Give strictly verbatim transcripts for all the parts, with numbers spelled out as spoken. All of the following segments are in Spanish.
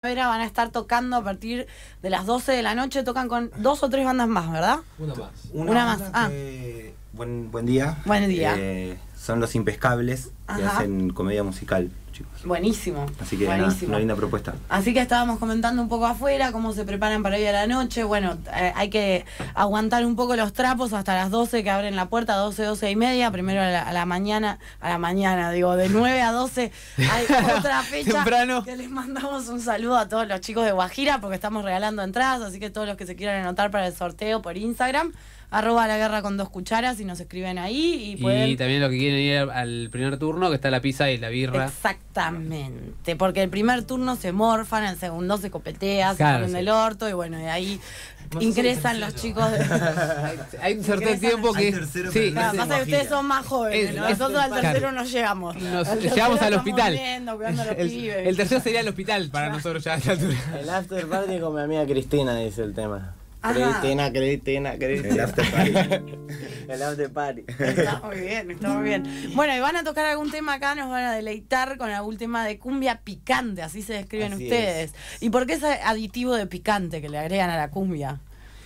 Van a estar tocando a partir de las doce de la noche, tocan con dos o tres bandas más, ¿verdad? Una más. Una, Una más. Ah. Que, buen, buen día. Buen día. Eh, son Los Impescables, que Ajá. hacen comedia musical, chicos. Buenísimo. Así que buenísimo. Una, una linda propuesta. Así que estábamos comentando un poco afuera cómo se preparan para ir a la noche. Bueno, eh, hay que aguantar un poco los trapos hasta las doce que abren la puerta, doce, doce y media. Primero a la, a la mañana, a la mañana, digo, de nueve a doce hay otra fecha. Temprano. Que les mandamos un saludo a todos los chicos de Guajira porque estamos regalando entradas. Así que todos los que se quieran anotar para el sorteo por Instagram, arroba la guerra con dos cucharas, y nos escriben ahí. Y, pueden... y también los que quieren ir al primer turno, que está la pizza y la birra. Exactamente, porque el primer turno se morfan, el segundo se copetea, se Claro, ponen sí. del orto, y bueno, de ahí no ingresan los chicos de... Hay un sorteo de tiempo que... Sí, Claro, pasa que ustedes son más jóvenes, Es- ¿no? es- Nosotros al tercero claro. no llegamos. Nos- Al llegamos tercero al estamos hospital. viendo, cuidando a los el, pibes. el tercero sería el hospital para nosotros ya a esta altura. El after party con mi amiga Cristina, dice el tema. Ajá. Cristina, Cristina, Cristina. El after party. El after party. Está muy bien, está muy bien. Bueno, y van a tocar algún tema acá, nos van a deleitar con algún tema de cumbia picante, así se describen Así ustedes. ¿Y por qué ese aditivo de picante que le agregan a la cumbia?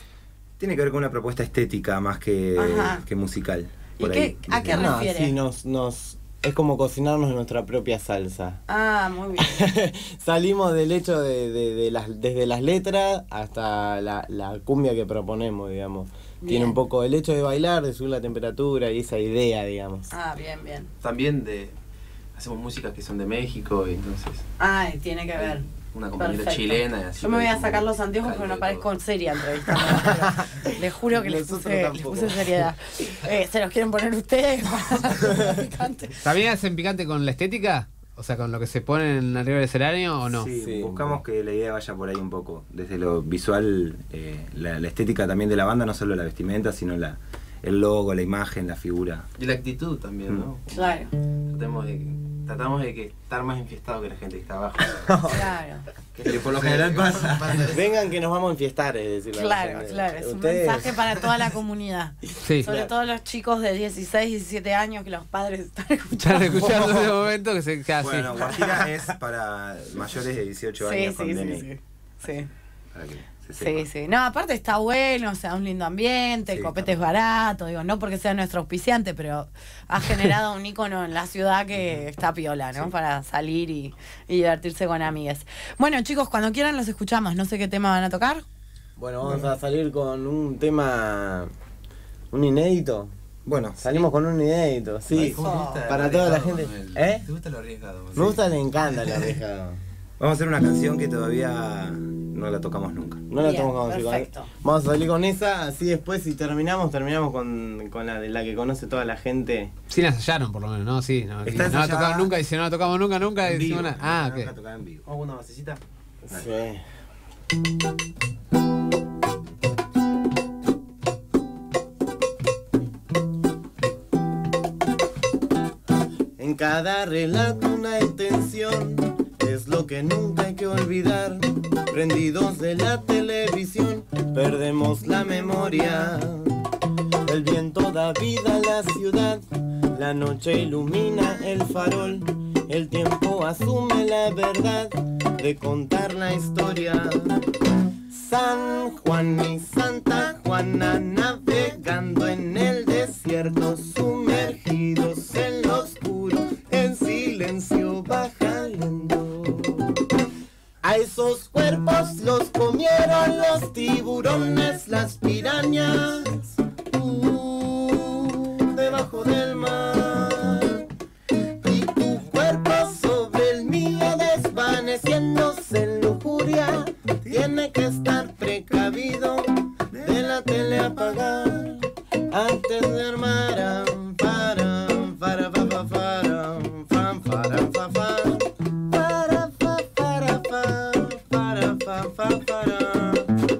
Tiene que ver con una propuesta estética más que, Ajá. que musical. ¿Y por qué- ahí. a qué No, refiere? sí, nos, nos, es como cocinarnos nuestra propia salsa. Ah, muy bien. Salimos del hecho de, de, de las, desde las letras hasta la, la cumbia que proponemos, digamos. Bien. Tiene un poco el hecho de bailar, de subir la temperatura y esa idea, digamos. Ah, bien, bien. También de hacemos músicas que son de México y entonces Ay, tiene que ver. una compañera Perfecto. chilena y así. Yo me voy a como sacar los anteojos porque no caldo y parezco todo. en seria entrevistando. pero Les juro que les Nosotros puse, les tampoco. puse seriedad. Eh, ¿Se los quieren poner ustedes? Para picante. ¿También hacen picante con la estética? O sea, con lo que se ponen arriba del escenario o no. Sí, Sí. buscamos que la idea vaya por ahí un poco. Desde lo visual, eh, la, la estética también de la banda, no solo la vestimenta, sino la, el logo, la imagen, la figura. Y la actitud también, ¿no? Claro, Tratamos de, tratamos de que estar más enfiestado que la gente que está abajo. claro. Que Que por lo general pasa. Vengan que nos vamos a enfiestar, es decir. Claro, claro. Es un Ustedes- mensaje para toda la comunidad. Sí. Sobre todo los chicos de dieciséis, diecisiete años que los padres están Están escuchando. escuchando en ese momento que se casi. Bueno, Guajira es para mayores de dieciocho Sí, años sí, con sí, D N I. sí. Sí. Para que se Sí, sepa. sí. No, aparte está bueno, o sea, un lindo ambiente, el Sí, copete es está barato, digo, no porque sea nuestro auspiciante, pero ha generado un ícono en la ciudad que está piola, ¿no? Sí. Para salir y, y divertirse con amigues. Bueno, chicos, cuando quieran los escuchamos, no sé qué tema van a tocar. Bueno, vamos a salir con un tema, un inédito. Bueno, Salimos con un inédito, sí. ¿Cómo te gusta Para lo toda la arriesgado, gente. Manuel? ¿Eh? ¿Te gusta lo arriesgado? Me gusta, le encanta la arriesgado. vamos a hacer una canción que todavía no la tocamos nunca. No la Bien, estamos con perfecto. Vamos a salir con esa, así después si terminamos, terminamos con, con la de la que conoce toda la gente. Sí la ensayaron por lo menos, ¿no? Sí, no, Está no la ensayada tocamos nunca, y si no la tocamos nunca, nunca En decimos vivo, nada. Ah, nunca ok. tocada en vivo. ¿Hago una basecita? Sí. En cada relato una intención es lo que nunca hay que olvidar. Prendidos de la televisión, perdemos la memoria. El viento da vida a la ciudad, la noche ilumina el farol. El tiempo asume la verdad de contar la historia. San Juan y Santa Juana navegando en el desierto, sumergidos en lo oscuro, en silencio bajando. A esos cuerpos los comieron los tiburones, las pirañas, uh, debajo del mar. Y tu cuerpo sobre el mío desvaneciéndose en lujuria, tiene que estar precavido de la tele apagar antes de armar. Para, para, para, para, para, para, para, para, para, para, para, para, para, para.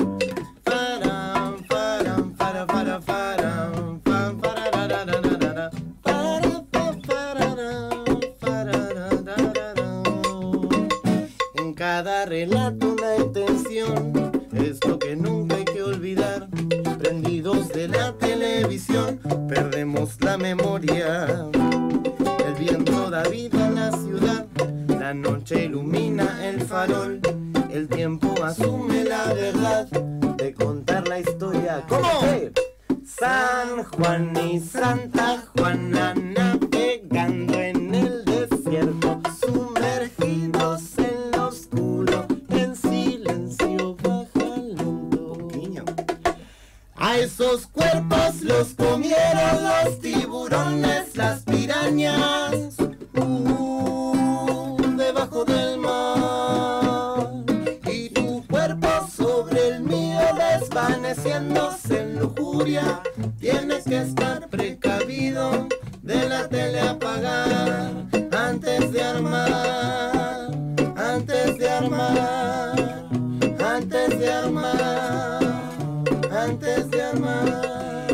En cada relato una intención es lo que nunca hay que olvidar. Prendidos de la televisión, perdemos la memoria. El viento da vida a la ciudad, la noche ilumina el farol. el tiempo asume la verdad de contar la historia. ¿Cómo? San Juan y Santa Juana navegando en el desierto, sumergidos en lo oscuro, en silencio baja lento. A esos cuerpos los comieron los tiburones, las pirañas, uh, debajo del mar. Y tu cuerpo sobre el mío desvaneciéndose en lujuria. Tienes que estar precavido de la tele apagar antes de armar, antes de armar, antes de armar, antes de armar.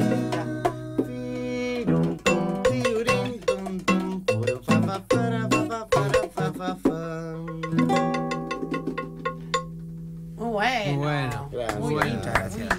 Muy bueno. Muy bueno. Gracias. Muy lindo. Muchas gracias.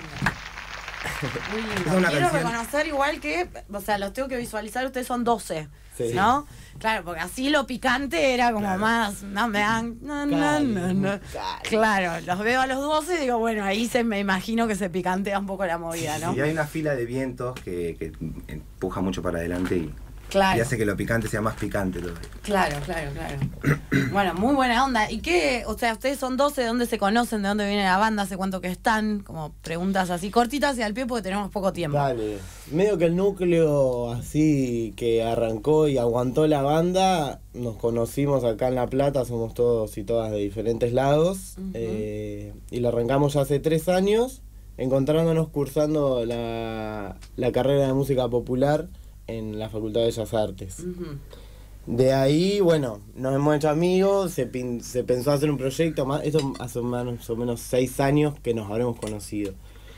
Muy lindo. Es una Quiero canción- reconocer igual que, o sea, los tengo que visualizar, ustedes son doce, Sí. ¿no? Claro, porque así lo picante era como más, no me dan, no, no, Cali, no, no. Cali. Claro, los veo a los doce y digo, bueno, ahí se me imagino que se picantea un poco la movida, ¿no? Y hay una fila de vientos que, que empuja mucho para adelante y, Claro. y hace que lo picante sea más picante todavía. Claro, claro, claro. Bueno, muy buena onda. ¿Y qué? O sea, ustedes son doce, ¿de dónde se conocen? ¿De dónde viene la banda? ¿Hace cuánto que están? Como preguntas así cortitas y al pie porque tenemos poco tiempo. Dale. Medio que el núcleo así que arrancó y aguantó la banda, nos conocimos acá en La Plata, somos todos y todas de diferentes lados. Ujú. eh, y lo arrancamos ya hace tres años, encontrándonos cursando la, la carrera de música popular en la Facultad de Bellas Artes. Ujú. De ahí, bueno, nos hemos hecho amigos, se, pin- se pensó hacer un proyecto, más, esto hace más o menos seis años que nos habremos conocido.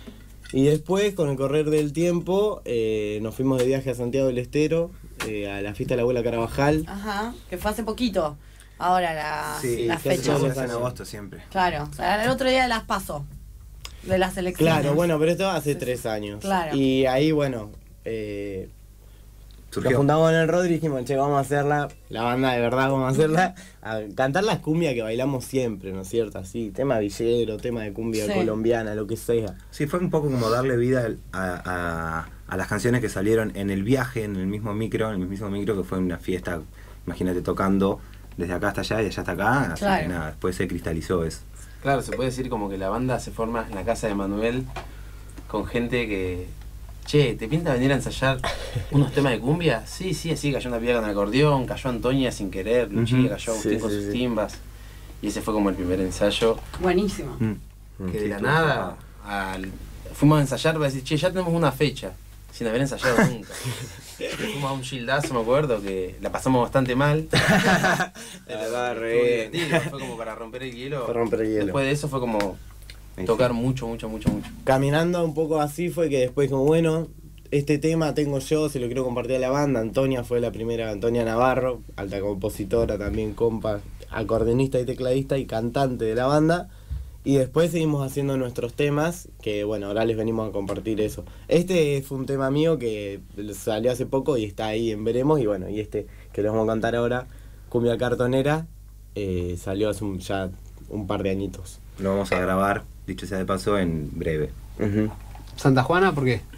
Y después, con el correr del tiempo, eh, nos fuimos de viaje a Santiago del Estero, eh, a la fiesta de la abuela Carabajal. Ajá, que fue hace poquito. Ahora la, Sí, la se hace fecha. todos se los hace en años. agosto siempre. Claro, o sea, el otro día de las PASO, de las elecciones. Claro, bueno, pero esto hace tres años. Claro. Y ahí, bueno, eh, nos Surgió. juntamos con el Rodri y dijimos, che, vamos a hacerla, la banda de verdad vamos a hacerla, a cantar las cumbias que bailamos siempre, ¿no es cierto? Así, tema villero, tema de cumbia Sí. colombiana, lo que sea. Sí, fue un poco como darle vida a, a- a las canciones que salieron en el viaje, en el mismo micro, en el mismo micro que fue una fiesta, imagínate tocando desde acá hasta allá y de allá hasta acá, así Claro. que nada, después se cristalizó eso. Claro, se puede decir como que la banda se forma en la casa de Manuel con gente que... Che, ¿te pinta venir a ensayar unos temas de cumbia? Sí, sí, así cayó una piba con el acordeón, cayó Antonia sin querer, Luchilla, Ujú. cayó Sí, Agustín con sí, sus sí. timbas. Y ese fue como el primer ensayo. Buenísimo. Mm. Que Sí, de la estuvo nada copado. al- fuimos a ensayar para decir, che, ya tenemos una fecha, sin haber ensayado nunca. Y fuimos a un gildazo, me acuerdo, que la pasamos bastante mal. La Pero verdad, estuvo re bien. divertido, fue como para romper el hielo. Para romper el hielo. Después de eso fue como Ahí tocar sí. mucho, mucho, mucho, mucho. Caminando un poco así fue que después como, bueno, este tema tengo yo, se lo quiero compartir a la banda. Antonia fue la primera, Antonia Navarro, alta compositora, también compa, acordeonista y tecladista y cantante de la banda. Y después seguimos haciendo nuestros temas, que bueno, ahora les venimos a compartir eso. Este fue un tema mío que salió hace poco y está ahí en Veremos. Y bueno, y este que les vamos a cantar ahora, Cumbia Cartonera, eh, salió hace un- ya un par de añitos. Lo vamos a grabar, dicho sea de paso, en breve. Ujú. Santa Juana, ¿por qué?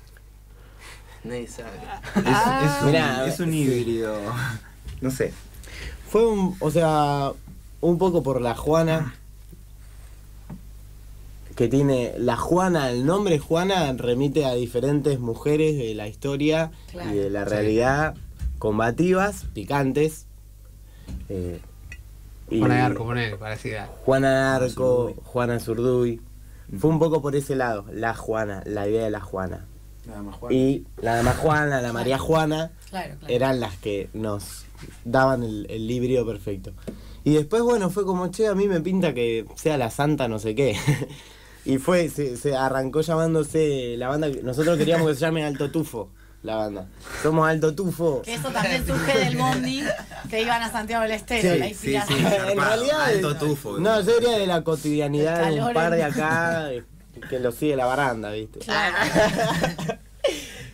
Nadie sabe. Es, es un, Mirá, es un sí. híbrido, no sé. Fue un, o sea, un poco por la Juana, que tiene, la Juana, el nombre Juana remite a diferentes mujeres de la historia Claro. y de la Sí. realidad, combativas, picantes. eh, y Juana de Arco, ponele, parecida. Juana de Arco, Zurduy. Juana Zurduy. Fue un poco por ese lado, la Juana, la idea de la Juana. Nada más Juan. Y la dama Juana, la María Juana, Claro, claro. eran las que nos daban el, el librio perfecto. Y después, bueno, fue como, che, a mí me pinta que sea la santa no sé qué. Y fue, se, se arrancó llamándose la banda, nosotros queríamos que se llame Alto Tufo, la banda. Somos Alto Tufo. Que eso también surge del bondi que iban a Santiago del Estero, Sí, la sí, inspiración. sí. En zarpado, realidad, alto tufo. No, yo diría de la cotidianidad El de un calor par de en- acá, eh, que lo sigue la baranda, ¿viste? Claro.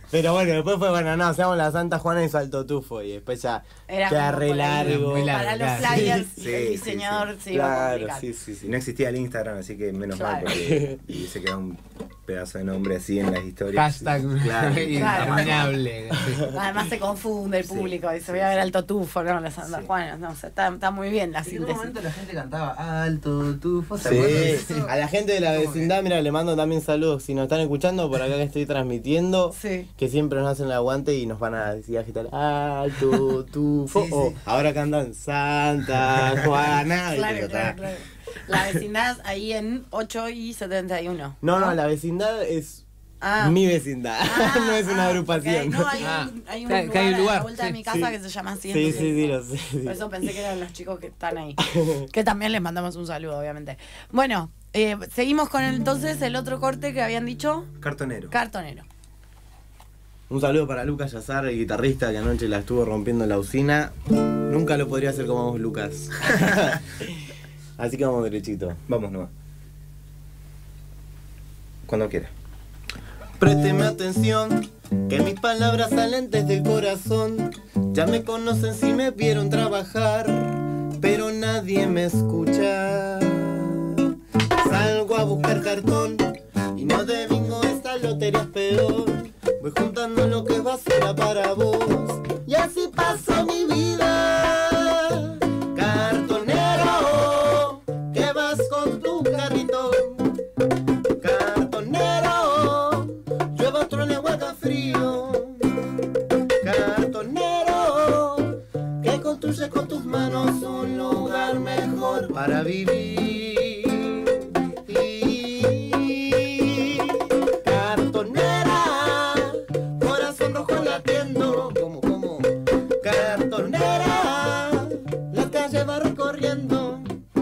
Pero bueno, después fue, bueno, no, hacemos la Santa Juana y Salto Tufo y después ya Era queda como re por ahí, largo. muy largo. Para los claro. flyers, Sí, el sí, diseñador sí. se iba a Claro, complicar. sí, sí, sí. Y no existía el Instagram, así que menos mal, Claro. porque y se queda un pedazo de nombre así en las historias. Hashtag Claro. interminable. sí. Además se confunde el Sí, público, dice sí, voy a ver sí. Alto Tufo, no, la Santa Sí. Juana, no, o sea, está, está muy bien la En un síntesis. momento la gente cantaba alto, tufo, ¿se acuerdan de Sí, eso? a la gente de la vecindad, mira, le mando también saludos. Si nos están escuchando por acá que estoy transmitiendo, Sí. que siempre nos hacen el aguante y nos van a decir agitar alto, tufo. Sí, sí. O ahora cantan Santa Juana. y Claro, todo, claro, está. claro. La vecindad ahí en ocho y setenta y uno. No, no, la vecindad es Ah. mi vecindad, Ah, no es una ah, agrupación. ok. No, hay Ah. un, hay un Que- lugar, que hay un a lugar, la vuelta de sí. mi casa Sí. que se llama así. Sí, entonces- sí, sí, lo sé. sí. Por eso pensé que eran los chicos que están ahí. Que también les mandamos un saludo, obviamente. Bueno, eh, seguimos con el, entonces el otro corte que habían dicho, Cartonero. cartonero. Un saludo para Lucas Yazar, el guitarrista que anoche la estuvo rompiendo en la usina. Nunca lo podría hacer como vos, Lucas. Así que vamos derechito. Vamos nomás. Cuando quiera. Présteme atención, que mis palabras salen desde el corazón. Ya me conocen si me vieron trabajar, pero nadie me escucha. Salgo a buscar cartón y no de bingo, esta lotería es peor. Voy juntando lo que es basura para vos y así pasó mi vida. Cartonero, que vas con tu carrito. Cartonero, llueva, truene, hueca, frío. Cartonero, que construye con tus manos un lugar mejor para vivir. Cartonera, corazón rojo latiendo. ¿Cómo, cómo? Cartonera, la calle va recorriendo.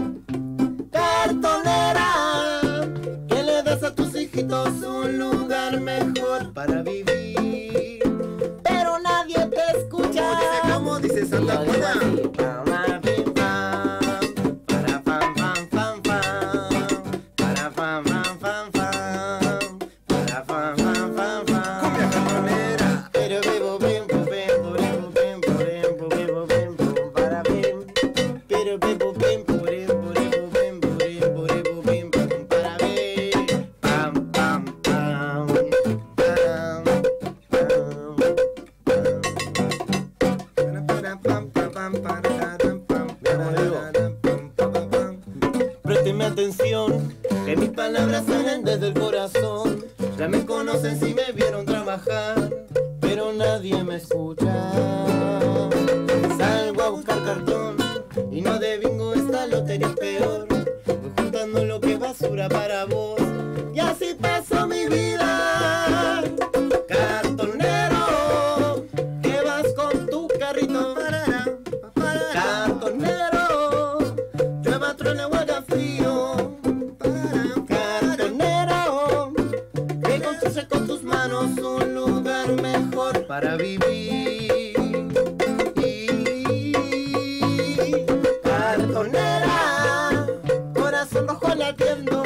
Cartonera, que le das a tus hijitos un lugar mejor para vivir, pero nadie te escucha. ¿Cómo dice Santa Juana? Para pam pam pam pam, para pam pam pam pam, para pam pam pam pam. Cumbia cartonera. Pero bebo bembo bembo bembo bembo bembo bebo bembo para bem. Pero bebo bembo bembo bembo bembo bembo bebo bembo para bem. Pam pam pam pam pam. Présteme atención, que mis palabras salen desde el corazón. Ya me conocen si me vieron trabajar, pero nadie me escucha. Salgo a buscar cartón y no de bingo, esta lotería es peor. Voy juntando lo que es basura para vos y así pasó mi vida. Cartonero, que vas con tu carrito. Cartonero, llueva, truene, hueca, frío. Cartonero, que construye con tus manos un lugar mejor para vivir. Cartonera, corazón rojo latiendo.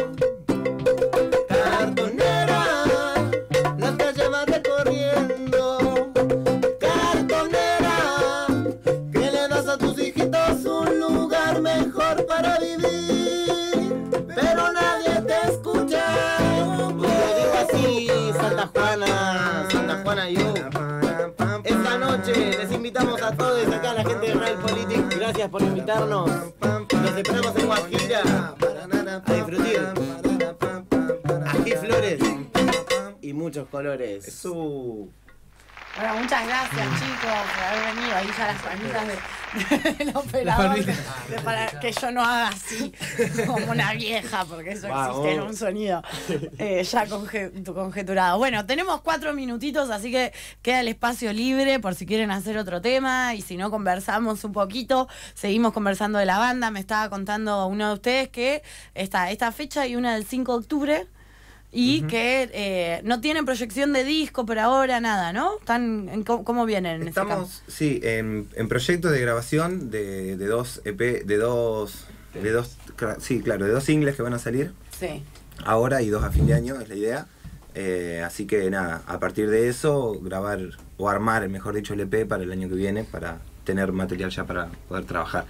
Cartonera, la calle va recorriendo. Cartonera, que le das a tus hijitos un lugar mejor para vivir, pero nadie te escucha. Lo digo así, Santa Juana, Santa Juana y yo. Esta noche les invitamos a todos acá, a la gente de Real Politics. Gracias por invitarnos. Nos esperamos en Guajira a disfrutar. Aquí flores y muchos colores. Eso. Bueno, muchas gracias chicos por haber venido. Ahí ya las palmitas de, del operador. palmitas. de- para que yo no haga así como una vieja, porque eso Vamos. existe en un sonido eh, ya conje- conjeturado. Bueno, tenemos cuatro minutitos, así que queda el espacio libre por si quieren hacer otro tema. Y si no, conversamos un poquito. Seguimos conversando de la banda. Me estaba contando uno de ustedes que está esta fecha y una del cinco de octubre. Y que eh, no tienen proyección de disco por ahora, nada, ¿no? Están en cómo, cómo vienen en ese campo. Estamos, sí, en, en proyecto de grabación de, de dos E P, de dos, de dos, sí, claro, de dos singles que van a salir Sí. ahora y dos a fin de año, es la idea. Eh, así que nada, a partir de eso, grabar o armar, mejor dicho, el E P para el año que viene, para tener material ya para poder trabajar.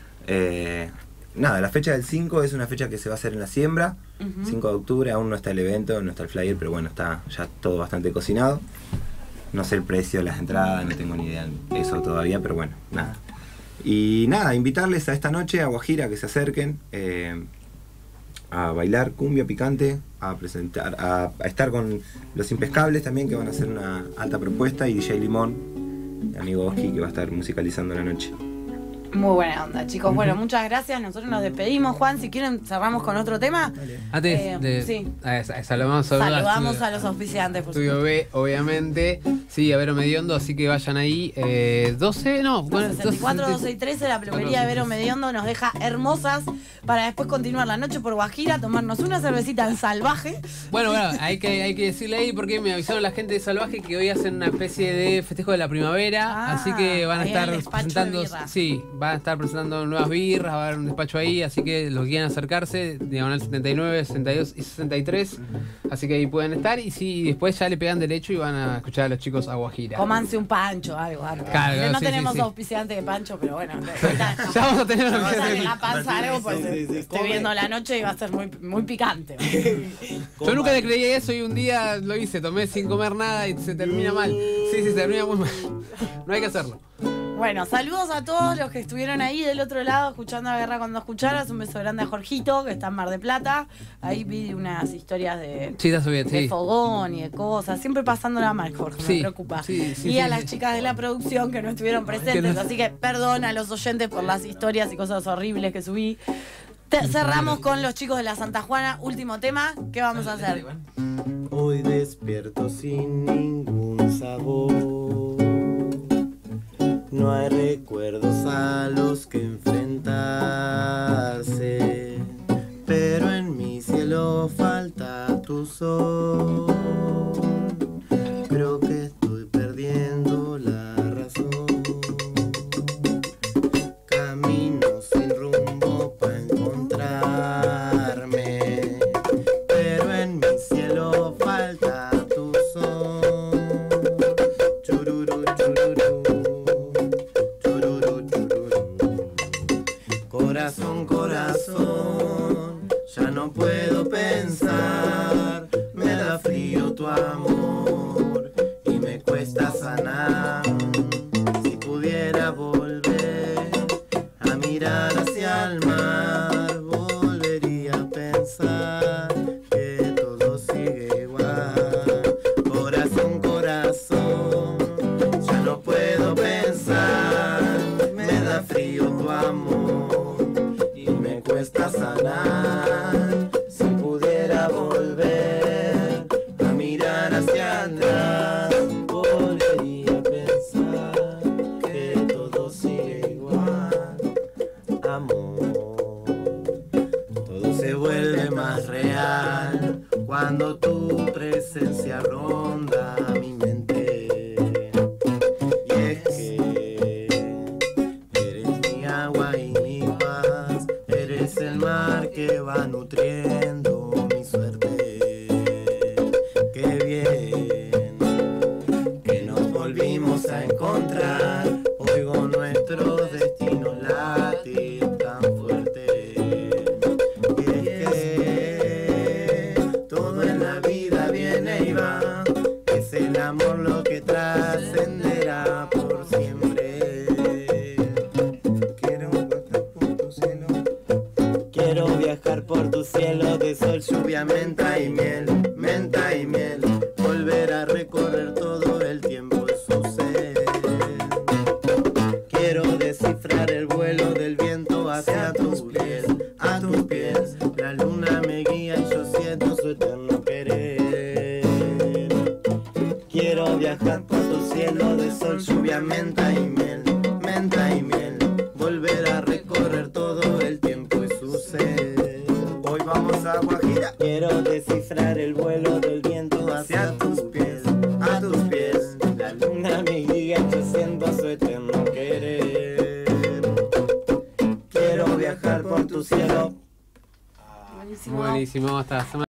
Eh, nada, la fecha del cinco es una fecha que se va a hacer en La Siembra, uh-huh. cinco de octubre, aún no está el evento, no está el flyer, pero bueno, está ya todo bastante cocinado. No sé el precio de las entradas, no tengo ni idea de eso todavía, pero bueno, nada. Y nada, invitarles a esta noche a Guajira que se acerquen eh, a bailar cumbia picante, a presentar, a, a estar con Los Impescables también, que van a hacer una alta propuesta, y D J Limón, mi amigo Oski, que va a estar musicalizando la noche. Muy buena onda, chicos. Bueno, muchas gracias. Nosotros nos despedimos. Juan, si quieren, cerramos con otro tema. Antes Eh, de, sí. a, a, saludamos, Saludamos estudio, a los auspiciantes, por Estudio B, obviamente. Sí, a Vero Mediondo, así que vayan ahí. Eh, doce, no. Bueno, sesenta y cuatro, doce y trece, la peluquería de Vero Mediondo nos deja hermosas para después continuar la noche por Guajira, tomarnos una cervecita en Salvaje. Bueno, bueno, hay que, hay que decirle ahí porque me avisaron la gente de Salvaje que hoy hacen una especie de festejo de la primavera, Ah, así que van a ahí estar el despacho de presentando, birras. sí, van a estar presentando nuevas birras, va a haber un despacho ahí, así que los que quieran acercarse, diagonal setenta y nueve, sesenta y dos y sesenta y tres, así que ahí pueden estar, y si después ya le pegan derecho y van a escuchar a los chicos a Guajira. Comanse un pancho, algo, algo. Claro, no sí, tenemos sí, sí. auspiciante de pancho, pero bueno. Ya vamos a tener una Vamos a auspiciante. la panza algo, pues Sí, sí, sí, estoy come. viendo la noche y va a ser muy, muy picante. Yo nunca le creí eso y un día lo hice, tomé sin comer nada y se termina mal. Sí, sí, se termina muy mal. No hay que hacerlo. Bueno, saludos a todos los que estuvieron ahí del otro lado escuchando La Guerra Cuando Escucharas. Un beso grande a Jorgito, que está en Mar de Plata. Ahí vi unas historias de, Sí, está bien, de sí. fogón y de cosas. Siempre pasándola mal, Jorge, Sí, me preocupa. sí, sí, y sí, a sí. las chicas de la producción que no estuvieron presentes. Que no- Así que perdón a los oyentes por las historias y cosas horribles que subí. Te- cerramos con los chicos de la Santa Juana. Último tema. ¿Qué vamos a hacer? Hoy despierto sin ningún sabor. No hay recuerdos a los que enfrentarse, pero en mi cielo falta tu sol. Creo que estoy perdiendo la razón. Camino sin rumbo para encontrarme, pero en mi cielo falta tu sol. Chururu, chururu, chururu, chururu. Corazón, corazón, ya no puedo pensar. Me da frío tu amor y me cuesta sanar. Si pudiera volver a mirar hacia el mar, volvería a pensar que todo sigue igual. Corazón, corazón, ya no puedo pensar. Me da frío tu amor y me cuesta sanar. Si pudiera volver a mirar hacia atrás, volvería a pensar que todo sigue igual. Amor, todo se vuelve más real cuando tu presencia ronda mi mente. Y es que eres mi agua y mi paz, eres el mar que va nutriendo mi suerte. Qué bien que nos volvimos a encontrar. Oigo nuestro destino latir tan fuerte. Y es que todo en la vida viene y va. Es el amor lo que trascenderá por siempre. Quiero viajar por tu cielo. Quiero viajar por tu cielo de sol, lluvia, menta y miel, menta y miel. Volver a recorrer todo el tiempo en su ser. Quiero descifrar el vuelo del viento hacia tus pies, a tus pies. La luna me guía y yo siento su eterno querer. Quiero viajar por tu cielo de sol, lluvia, menta y miel, menta y miel. Volver a recorrer todo el tiempo y su ser. Hoy vamos a Guajira. Quiero descifrar el vuelo del viento hacia tus pies, a tus pies. La luna me guía y yo siento su eterno querer. Quiero viajar por tu cielo. Buenísimo. Buenísimo, hasta la semana.